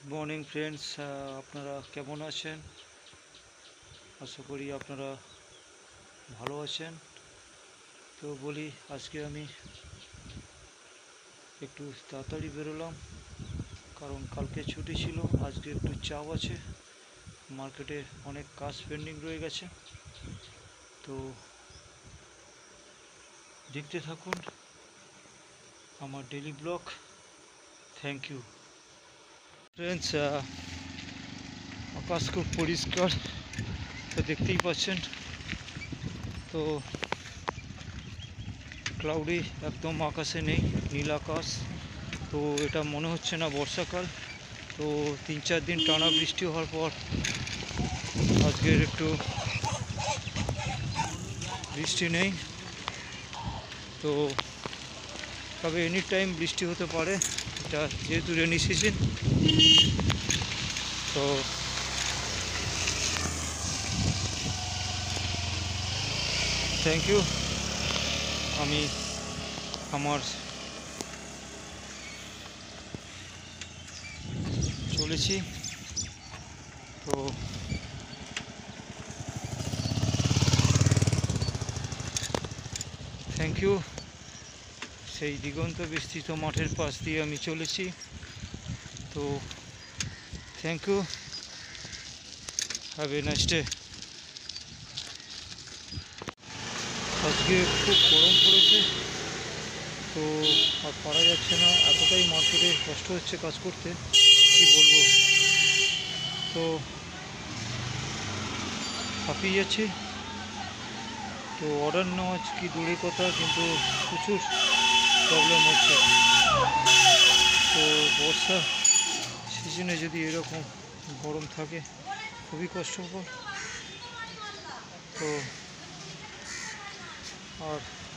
Morning friends, আপনারা কেমন আছেন? আশা করি আপনারা ভালো আছেন। তো বলি, আজকে আমি একটু তাড়াতাড়ি বেরোলাম, কারণ কালকে ছুটি ছিল। আজকে একটু চাপ আছে, মার্কেটে অনেক কাজ পেন্ডিং রয়ে গেছে। তো দেখতে থাকুন আমার daily blog. Thank you friends. আকাশ খুব পরিষ্কার, তো দেখতেই পাচ্ছেন। তো ক্লাউডি একদম আকাশে নেই, নীল আকাশ। তো এটা মনে হচ্ছে না বর্ষাকাল। তো 3-4 দিন টানা বৃষ্টি হওয়ার পর আজকের একটু বৃষ্টি নেই। তো তবে এনি টাইম বৃষ্টি হতে পারে, এটা যেহেতু রেনি সিজন। তো থ্যাংক ইউ। আমি আমার চলেছি। তো থ্যাংক ইউ। সেই দিগন্ত বিস্তৃত মাঠের পাশ দিয়ে আমি চলেছি। তো thank you, have a nice day. আজকে খুব গরম পড়েছে, তো আর পারা যাচ্ছে না, এতটাই মার্কেটে কষ্ট হচ্ছে কাজ করতে, কি বলবো। তো হাঁপিয়ে যাচ্ছি। তো অর্ডার নেওয়া কি দূরের কথা, কিন্তু প্রচুর প্রবলেম হচ্ছে। তো বর্ষা সিজনে যদি এরকম গরম থাকে, খুবই কষ্টকর। তো আর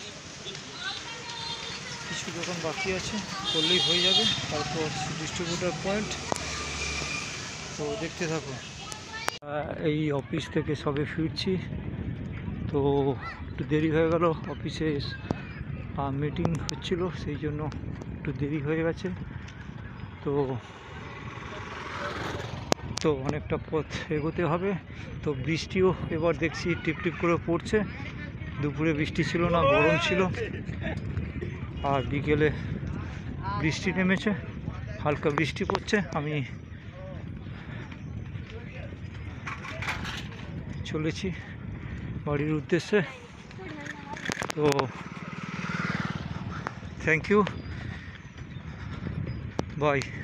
কিছু দোকান বাকি আছে, করলেই হয়ে যাবে। তারপর ডিস্ট্রিবিউটার পয়েন্ট। তো দেখতে থাকুন। এই অফিস থেকে সবে ফিরছি, তো একটু দেরি হয়ে গেল। অফিসে মিটিং হচ্ছিল, সেই জন্য একটু দেরি হয়ে গেছে। তো তো অনেকটা পথ এগোতে হবে। তো বৃষ্টিও এবার দেখছি টিপ টিপ করে পড়ছে। দুপুরে বৃষ্টি ছিল না, গরম ছিল। আর বিকেলে বৃষ্টি নেমেছে, হালকা বৃষ্টি পড়ছে। আমি চলেছি বাড়ির উদ্দেশ্যে। তো থ্যাংক ইউ, বাই।